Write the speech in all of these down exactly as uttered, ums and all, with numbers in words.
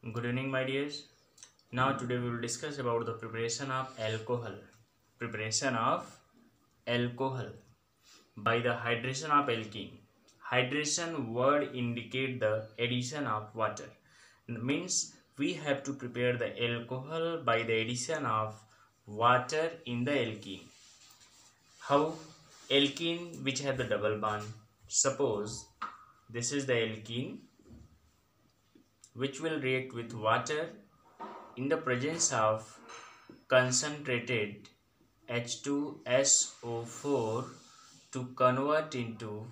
Good evening, my dears. Now today we will discuss about the preparation of alcohol. Preparation of alcohol by the hydration of alkene. Hydration word indicate the addition of water. Means we have to prepare the alcohol by the addition of water in the alkene. How? Alkene which have the double bond. Suppose this is the alkene which will react with water in the presence of concentrated H two S O four to convert into,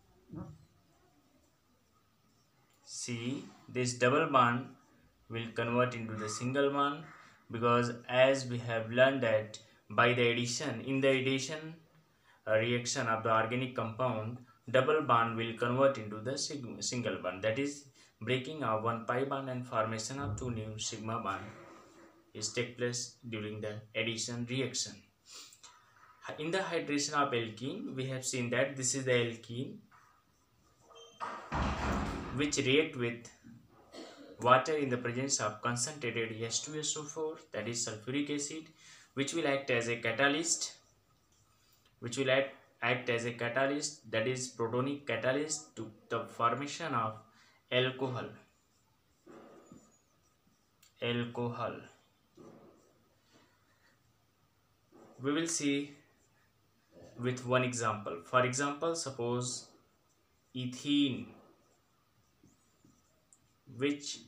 see, this double bond will convert into the single bond, because as we have learned that by the addition in the addition uh, reaction of the organic compound, double bond will convert into the single bond, that is breaking of one pi bond and formation of two new sigma bond is take place during the addition reaction. In the hydration of alkene, we have seen that this is the alkene which react with water in the presence of concentrated H two S O four, that is sulfuric acid, which will act as a catalyst, which will act, act as a catalyst, that is protonic catalyst to the formation of alcohol. Alcohol. We will see with one example. For example, suppose ethene, which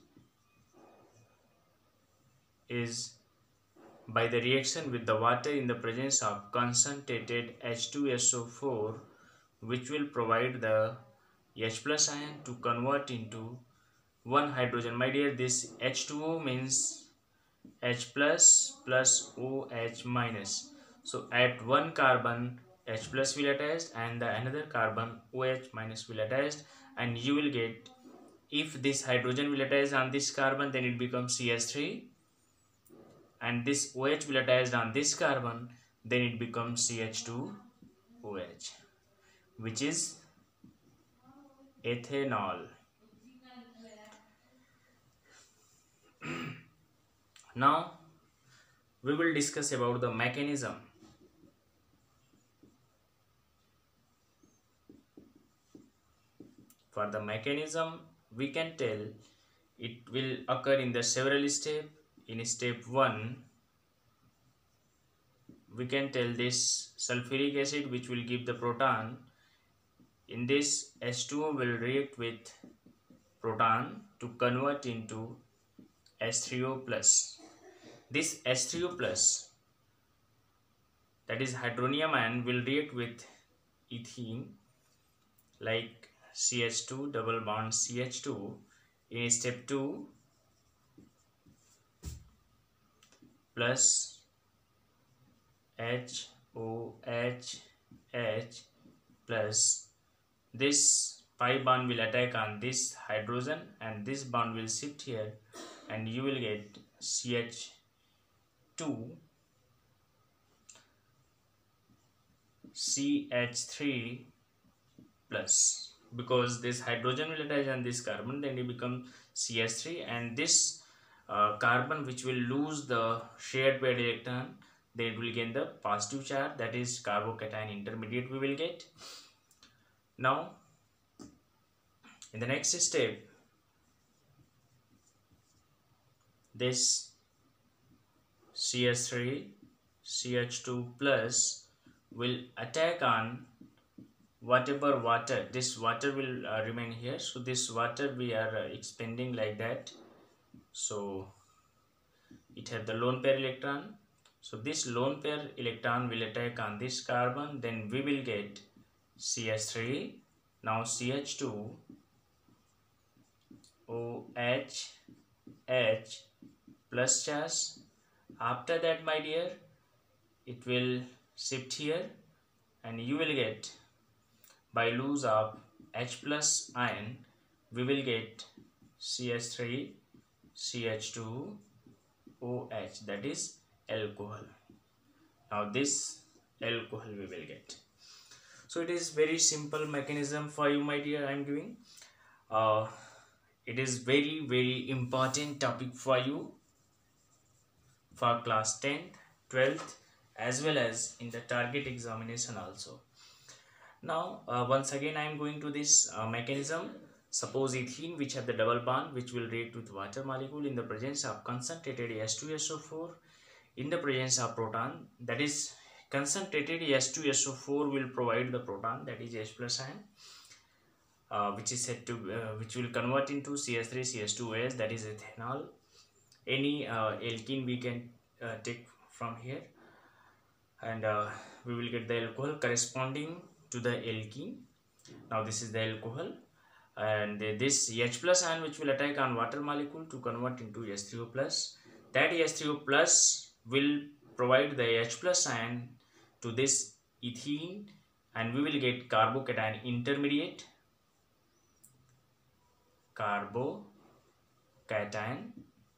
is by the reaction with the water in the presence of concentrated H two S O four, which will provide the H plus ion to convert into one hydrogen. My dear, this H two O means H plus plus OH minus. So at one carbon H plus will attached and the another carbon OH minus will attached, and you will get, if this hydrogen will attach on this carbon, then it becomes C H three, and this OH will attach on this carbon, then it becomes C H two O H, which is ethanol. Now we will discuss about the mechanism. For the mechanism, we can tell it will occur in the several steps. In step one, we can tell this sulfuric acid which will give the proton. In this, H two O will react with proton to convert into H three O plus. This H three O plus, that is hydronium ion, will react with ethene like C H two double bond C H two. In step two, plus H O H H plus this pi bond will attack on this hydrogen and this bond will shift here, and you will get C H two C H three plus, because this hydrogen will attach on this carbon, then it becomes C H three, and this uh, carbon which will lose the shared paired electron, then it will gain the positive charge, that is carbocation intermediate we will get. Now in the next step, this C H three C H two plus will attack on whatever water, this water will uh, remain here, so this water we are uh, expanding like that, so it has the lone pair electron, so this lone pair electron will attack on this carbon, then we will get C H three, now C H two O H H plus charge. After that, my dear, it will shift here and you will get, by loss of H plus ion, we will get C H three C H two O H, that is alcohol. Now this alcohol we will get. So it is very simple mechanism for you, my dear, I am giving. Uh, it is very very important topic for you for class tenth, twelfth as well as in the target examination also. Now uh, once again I am going to this uh, mechanism. Suppose ethene which have the double bond which will react with water molecule in the presence of concentrated H two S O four in the presence of proton, that is concentrated H two S O four will provide the proton, that is H plus ion, uh, which is said to uh, which will convert into C H three C H two O H, that is ethanol. Any uh, alkene we can uh, take from here, and uh, we will get the alcohol corresponding to the alkene. Now this is the alcohol, and this H plus ion which will attack on water molecule to convert into H three O plus. That H three O plus will provide the H plus ion to this ethene, and we will get carbocation intermediate, carbocation,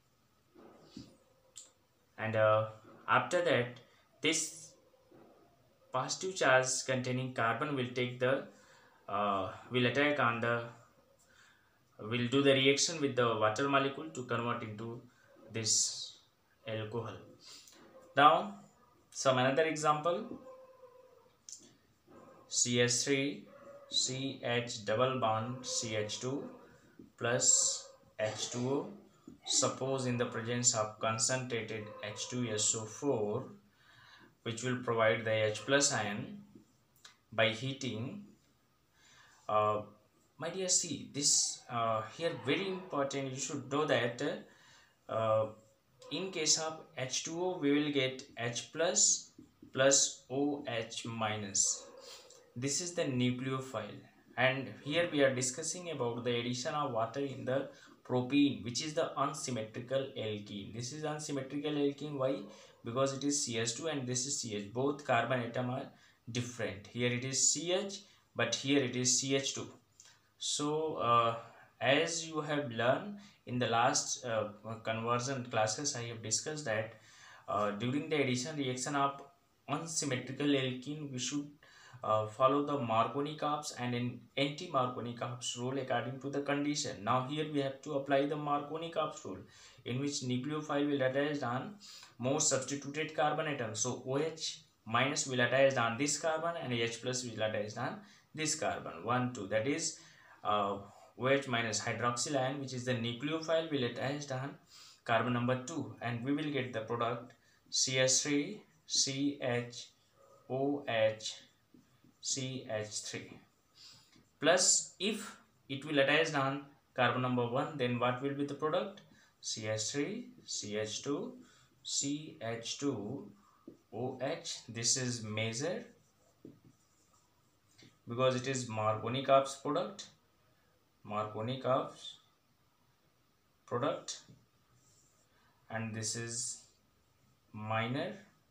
and uh, after that this positive charge containing carbon will take the uh, will attack on the will do the reaction with the water molecule to convert into this alcohol. Now some another example, C H three C H double bond C H two plus H two O. Suppose in the presence of concentrated H two S O four which will provide the H plus ion by heating. Uh, my dear, see this uh, here very important, you should know that uh, in case of H two O we will get H plus plus OH minus. This is the nucleophile, and here we are discussing about the addition of water in the propene, which is the unsymmetrical alkene. This is unsymmetrical alkene. Why? Because it is C H two and this is C H. Both carbon atom are different. Here it is C H, but here it is C H two. So uh, as you have learned in the last uh, conversion classes, I have discussed that uh, during the addition reaction of unsymmetrical alkene we should Uh, follow the Markovnikov and an anti-Markovnikov rule according to the condition. Now here we have to apply the Markovnikov rule, in which nucleophile will attach on more substituted carbon atom. So OH minus will attach on this carbon and H plus will attach on this carbon. One, two. That is uh, OH minus hydroxyl ion, which is the nucleophile, will attach on carbon number two, and we will get the product C H three C H O H C H three. Plus if it will attach on carbon number one, then what will be the product? C H three C H two C H two O H. This is major because it is Markovnikov's product, Markovnikov's product, and this is minor.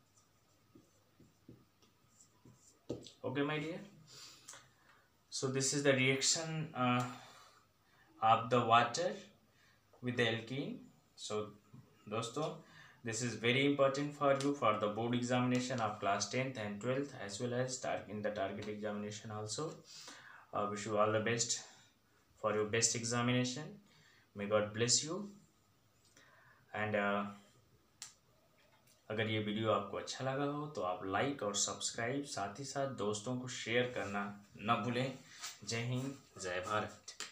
Okay my dear, so this is the reaction uh, of the water with the alkene. So dosto, this is very important for you for the board examination of class tenth and twelfth as well as in the target examination also. uh, wish you all the best for your best examination. May God bless you. and uh, अगर ये video आपको अच्छा लगा हो तो आप like और subscribe, साथ ही साथ दोस्तों को शेयर करना न भूलें। जय हिंद, जय भारत।